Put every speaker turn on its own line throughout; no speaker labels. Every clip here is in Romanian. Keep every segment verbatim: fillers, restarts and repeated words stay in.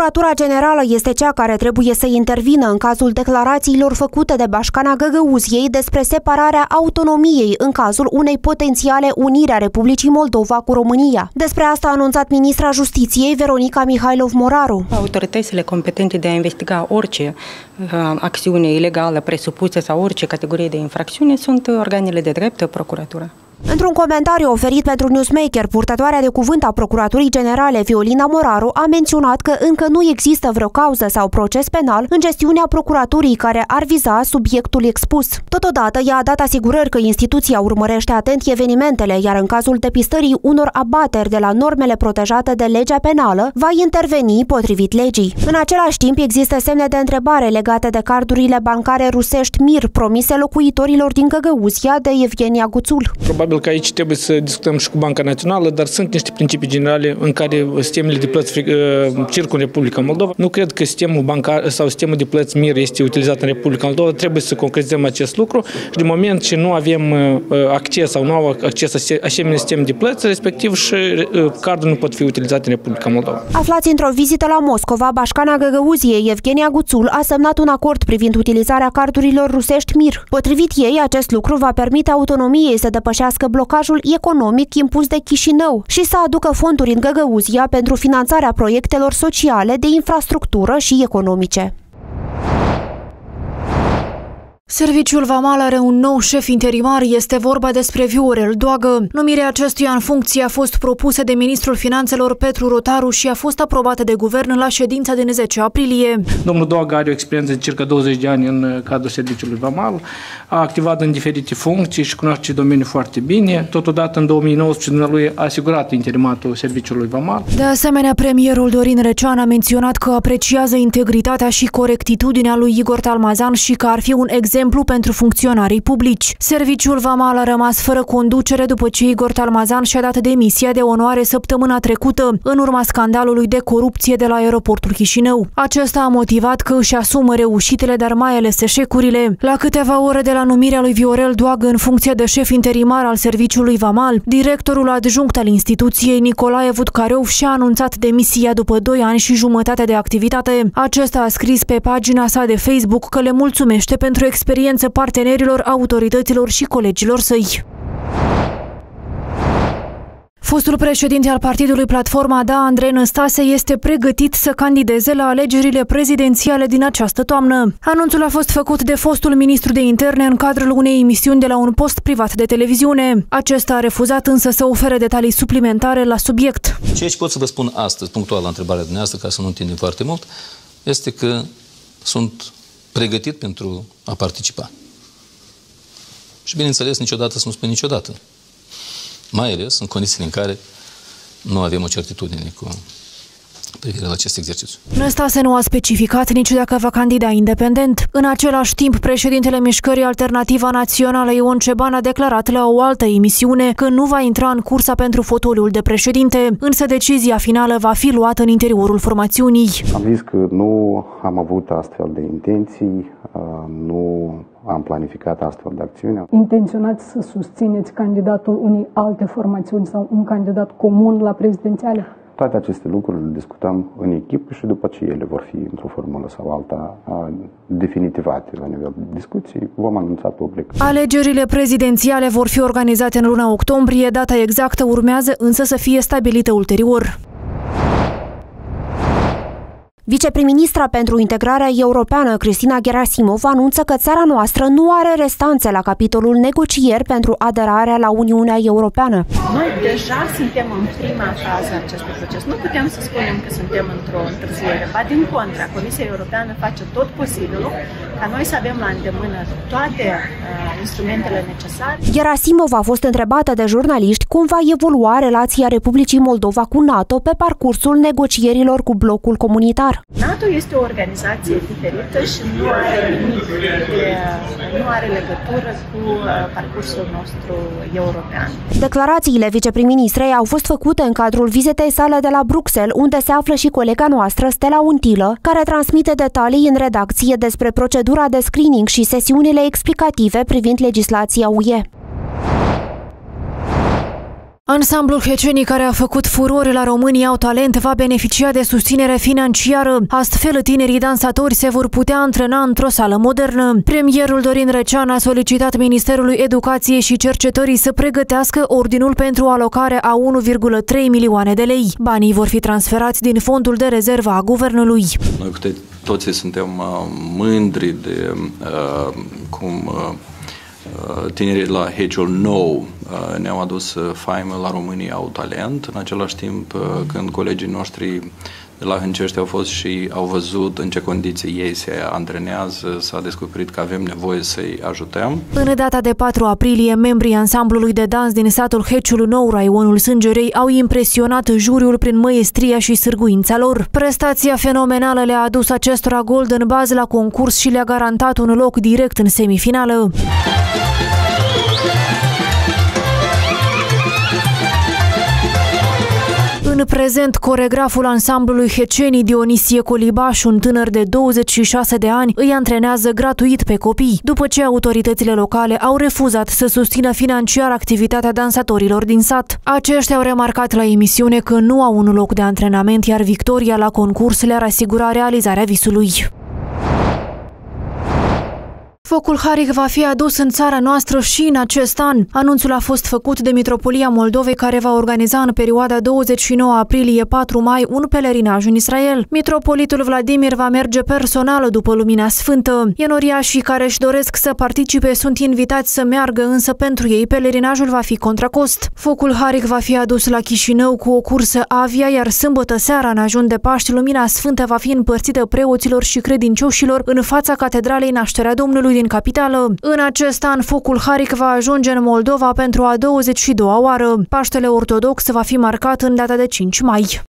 Procuratura Generală este cea care trebuie să intervină în cazul declarațiilor făcute de Bașcana Găgăuziei despre separarea autonomiei în cazul unei potențiale uniri a Republicii Moldova cu România. Despre asta a anunțat ministra Justiției Veronica Mihailov-Moraru.
Autoritățile competente de a investiga orice uh, acțiune ilegală presupusă sau orice categorie de infracțiune sunt organele de drept, procuratura.
Într-un comentariu oferit pentru Newsmaker, purtătoarea de cuvânt a Procuraturii Generale, Violina Moraru, a menționat că încă nu există vreo cauză sau proces penal în gestiunea procuraturii care ar viza subiectul expus. Totodată, ea a dat asigurări că instituția urmărește atent evenimentele, iar în cazul depistării unor abateri de la normele protejate de legea penală, va interveni potrivit legii. În același timp, există semne de întrebare legate de cardurile bancare rusești Mir promise locuitorilor din Găgăuzia de Evgenia Guțul.
Probabil că aici trebuie să discutăm și cu Banca Națională, dar sunt niște principii generale în care sistemele de plăți circulă în Republica Moldova. Nu cred că sistemul bancar sau sistemul de plăți Mir este utilizat în Republica Moldova. Trebuie să concretizăm acest lucru și de moment ce nu avem acces sau nu au acces la asemenea sistem de plăți, respectiv și cardul nu pot fi utilizat în Republica Moldova.
Aflați într-o vizită la Moscova, Bașcana Găgăuziei, Evgenia Guțul a semnat un acord privind utilizarea cardurilor rusești Mir. Potrivit ei, acest lucru va permite autonomiei să depășească blocajul economic impus de Chișinău și să aducă fonduri în Găgăuzia pentru finanțarea proiectelor sociale, de infrastructură și economice.
Serviciul Vamal are un nou șef interimar, este vorba despre Viorel Doagă. Numirea acestuia în funcție a fost propusă de ministrul finanțelor Petru Rotaru și a fost aprobată de guvern la ședința din zece aprilie.
Domnul Doagă are o experiență de circa douăzeci de ani în cadrul serviciului Vamal, a activat în diferite funcții și cunoaște domeniul foarte bine. Totodată, în două mii nouăsprezece, dumnealui a asigurat interimatul serviciului Vamal.
De asemenea, premierul Dorin Recean a menționat că apreciază integritatea și corectitudinea lui Igor Talmazan și că ar fi un exemplu pentru funcționarii publici. Serviciul Vamal a rămas fără conducere după ce Igor Talmazan și-a dat demisia de onoare săptămâna trecută, în urma scandalului de corupție de la aeroportul Chișinău. Acesta a motivat că își asumă reușitele, dar mai ales eșecurile. La câteva ore de la numirea lui Viorel Doagă în funcție de șef interimar al serviciului Vamal, directorul adjunct al instituției, Nicolae Vudcareov, și-a anunțat demisia după doi ani și jumătate de activitate. Acesta a scris pe pagina sa de Facebook că le mulțumește pentru experiență partenerilor, autorităților și colegilor săi. Fostul președinte al partidului Platforma Da, Andrei Năstase, este pregătit să candideze la alegerile prezidențiale din această toamnă. Anunțul a fost făcut de fostul ministru de interne în cadrul unei emisiuni de la un post privat de televiziune. Acesta a refuzat însă să ofere detalii suplimentare la subiect.
Ceea ce pot să vă spun astăzi, punctual la întrebarea dumneavoastră, ca să nu întindem foarte mult, este că sunt pregătit pentru a participa. Și bineînțeles, niciodată să nu spun niciodată. Mai ales în condițiile în care nu avem o certitudine cu privire la acest exercițiu.
Năstase nu a specificat nici dacă va candida independent. În același timp, președintele Mișcării Alternativa Națională Ion Ceban a declarat la o altă emisiune că nu va intra în cursa pentru fotoliul de președinte, însă decizia finală va fi luată în interiorul formațiunii.
Am zis că nu am avut astfel de intenții, nu am planificat astfel de acțiune.
Intenționați să susțineți candidatul unei alte formațiuni sau un candidat comun la prezidențiale?
Toate aceste lucruri le discutăm în echipă și după ce ele vor fi într-o formulă sau alta definitivate la nivel de discuții, vom anunța public.
Alegerile prezidențiale vor fi organizate în luna octombrie, data exactă urmează însă să fie stabilită ulterior.
Viceprim-ministra pentru integrarea europeană, Cristina Gerasimov, anunță că țara noastră nu are restanțe la capitolul negocieri pentru aderarea la Uniunea Europeană.
Noi deja suntem în prima fază a acestui proces. Nu putem să spunem că suntem într-o întârziere. Ba din contra, Comisia Europeană face tot posibilul ca noi să avem la îndemână toate uh, instrumentele necesare.
Gerasimov a fost întrebată de jurnaliști cum va evolua relația Republicii Moldova cu NATO pe parcursul negocierilor cu blocul comunitar.
NATO este o organizație diferită și nu are nimic de, nu are legătură cu parcursul nostru european.
Declarațiile viceprim-ministrei au fost făcute în cadrul vizitei sale de la Bruxelles, unde se află și colega noastră, Stella Untilă, care transmite detalii în redacție despre procedura de screening și sesiunile explicative privind legislația U E.
Ansamblul Hecenii, care a făcut furore la România au talent, va beneficia de susținere financiară. Astfel, tinerii dansatori se vor putea antrena într-o sală modernă. Premierul Dorin Recean a solicitat Ministerului Educației și Cercetării să pregătească ordinul pentru alocare a unu virgulă trei milioane de lei. Banii vor fi transferați din fondul de rezervă a guvernului.
Noi cu toții suntem mândri de uh, cum uh, tinerii la Heciul nou ne-au adus faimă la România au talent. În același timp, când colegii noștri de la Hâncești au fost și au văzut în ce condiții ei se antrenează, s-a descoperit că avem nevoie să-i ajutăm.
În data de patru aprilie, membrii ansamblului de dans din satul Heciul Nou, raionul Sângerei, au impresionat juriul prin măiestria și sârguința lor. Prestația fenomenală le-a adus acestora Golden Buzz la concurs și le-a garantat un loc direct în semifinală. În prezent, coregraful ansamblului Hecenii Dionisie Colibaș, un tânăr de douăzeci și șase de ani, îi antrenează gratuit pe copii, după ce autoritățile locale au refuzat să susțină financiar activitatea dansatorilor din sat. Aceștia au remarcat la emisiune că nu au un loc de antrenament, iar victoria la concurs le-ar asigura realizarea visului. Focul Haric va fi adus în țara noastră și în acest an. Anunțul a fost făcut de Mitropolia Moldovei, care va organiza în perioada douăzeci și nouă aprilie - patru mai un pelerinaj în Israel. Mitropolitul Vladimir va merge personal după Lumina Sfântă. Enoriașii care își doresc să participe sunt invitați să meargă, însă pentru ei pelerinajul va fi contra cost. Focul Haric va fi adus la Chișinău cu o cursă avia, iar sâmbătă seara, în ajun de Paști, Lumina Sfântă va fi împărțită preoților și credincioșilor în fața Catedralei Nașterea Domnului din capitală. În acest an, Focul Haric va ajunge în Moldova pentru a douăzeci și doua oară. Paștele ortodox va fi marcat în data de cinci mai.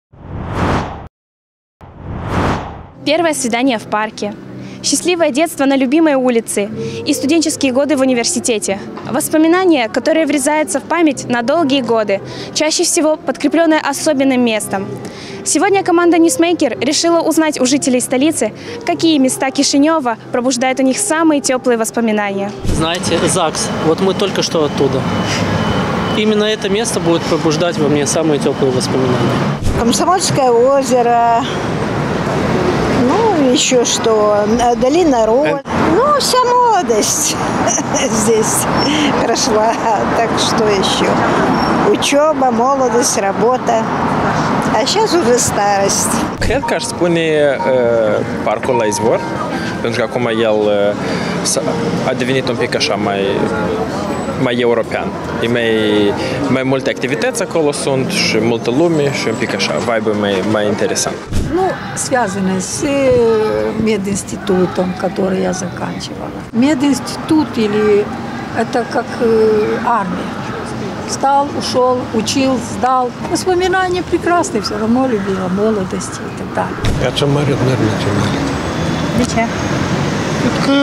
Первое свидание в парке. Счастливое детство на любимой улице и студенческие годы в университете. Воспоминания, которые врезаются в память на долгие годы, чаще всего подкрепленные особенным местом. Сегодня команда Newsmaker решила узнать у жителей столицы, какие места Кишинева пробуждают у них самые теплые воспоминания.
Знаете, ЗАГС, вот мы только что оттуда. Именно это место будет пробуждать во мне самые теплые воспоминания.
Комсомольское озеро. Ну, еще что, долина Рот. Ну, вся молодость здесь прошла. Так что еще? Учеба, молодость, работа. А сейчас уже старость.
Cred că aș spune uh, parcul la Izvor, pentru că acum el uh, a devenit un pic așa mai, mai european. E mai, mai multe activități acolo sunt și multă lume și un pic așa, vibe mai, mai интересant.
Ну, связаны с мединститутом, который я заканчивала. Мединститут или это как армия. Встал, ушел, учил, сдал. Воспоминания прекрасные, все равно любила молодость и так далее.
Это Мария Национальная.
De ce?
Pentru că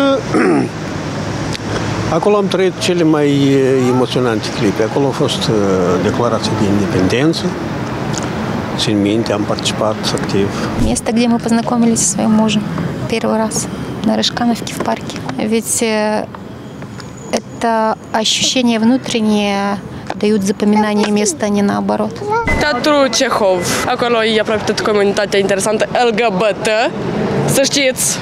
acolo am trăit cele mai emoționante clipe. Acolo a fost declarația de independență. Țin minte, am participat activ.
Место, где мы познакомились со своим мужем первый раз на Рыжкановке в парке. Ведь это ощущение внутреннее дают запоминание места, а не наоборот.
Teatrul Cehov. Acolo e aproape tot comunitatea interesantă L G B T. Să știți!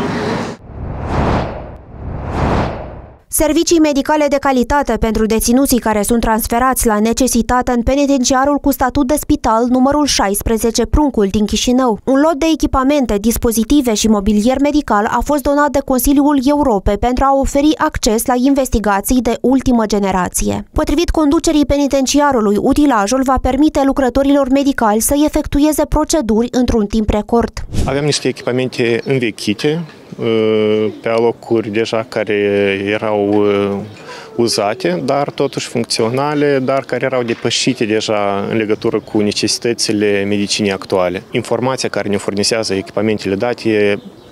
Servicii medicale de calitate pentru deținuții care sunt transferați la necesitate în penitenciarul cu statut de spital numărul șaisprezece Pruncul din Chișinău. Un lot de echipamente, dispozitive și mobilier medical a fost donat de Consiliul Europei pentru a oferi acces la investigații de ultimă generație. Potrivit conducerii penitenciarului, utilajul va permite lucrătorilor medicali să efectueze proceduri într-un timp record.
Avem niște echipamente învechite, pe alocuri deja care erau uzate, dar totuși funcționale, dar care erau depășite deja în legătură cu necesitățile medicinii actuale. Informația care ne furnizează echipamentele date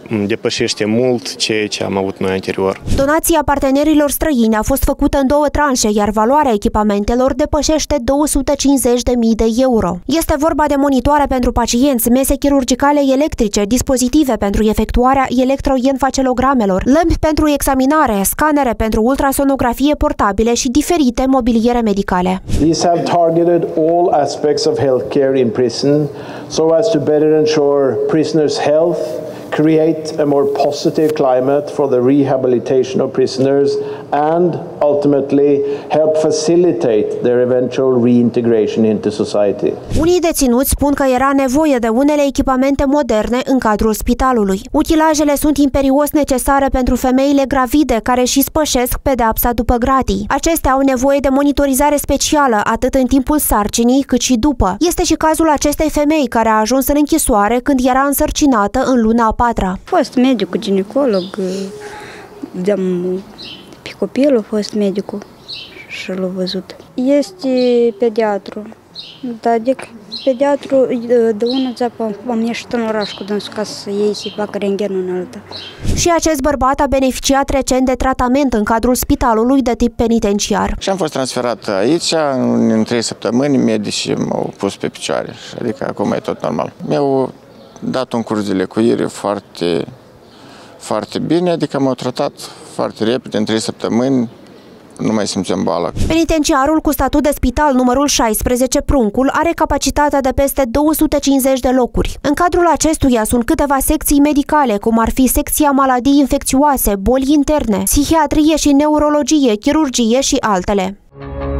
depășește mult ceea ce am avut noi anterior.
Donația partenerilor străini a fost făcută în două tranșe, iar valoarea echipamentelor depășește două sute cincizeci de mii de euro. Este vorba de monitoare pentru pacienți, mese chirurgicale electrice, dispozitive pentru efectuarea electroenfacelogramelor, lămpi pentru examinare, scanere pentru ultrasonografie portabile și diferite mobiliere medicale.
These have targeted all aspects of healthcare in prison so as to better ensure prisoners' health, create a more positive climate for the rehabilitation of prisoners, and ultimately help facilitate their eventual reintegration into society.
Unii deținuți spun că era nevoie de unele echipamente moderne în cadrul spitalului. Utilajele sunt imperios necesare pentru femeile gravide care și spășesc pedeapsa după gratii. Acestea au nevoie de monitorizare specială atât în timpul sarcinii cât și după. Este și cazul acestei femei care a ajuns în închisoare când era însărcinată în luna a patra.
A fost medicul ginecolog, de-am pe copil a fost medicul și l-a văzut. Este pediatru, dar de pediatru de unul țapă am ieșit în oraș cu dânsul ca să iei să facă rentgenul în altă.
Și acest bărbat a beneficiat recent de tratament în cadrul spitalului de tip penitenciar.
Și am fost transferat aici, în trei săptămâni medicii m-au pus pe picioare, adică acum e tot normal. Mi-au dat un curs de lecuire foarte, foarte bine, adică m-au tratat foarte repede, în trei săptămâni nu mai simțeam boala.
Penitenciarul cu statut de spital numărul șaisprezece Pruncul are capacitatea de peste două sute cincizeci de locuri. În cadrul acestuia sunt câteva secții medicale, cum ar fi secția maladii infecțioase, boli interne, psihiatrie și neurologie, chirurgie și altele.